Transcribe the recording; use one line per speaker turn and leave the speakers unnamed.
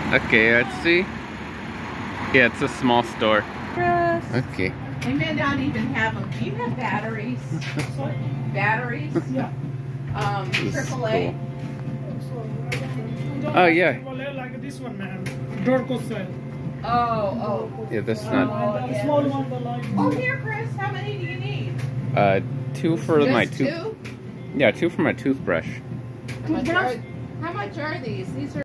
Okay, let's see. Yeah, it's a small store. Okay.
They may not even have them. Do you have batteries? Batteries?
Yeah.
AAA?
Cool.
Oh, yeah.
Like this one, man. Dorco style.
Oh.
Yeah, that's not.
And the small one, the light.
Oh, here, Chris. How many do you need?
2 for
Just
my
two?
Yeah, 2 for my toothbrush.
How much are these? These are